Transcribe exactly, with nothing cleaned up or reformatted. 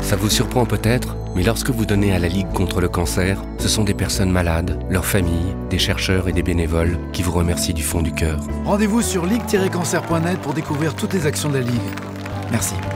Ça vous surprend peut-être, mais lorsque vous donnez à la Ligue contre le cancer, ce sont des personnes malades, leurs familles, des chercheurs et des bénévoles qui vous remercient du fond du cœur. Rendez-vous sur ligue tiret cancer point net pour découvrir toutes les actions de la Ligue. Merci.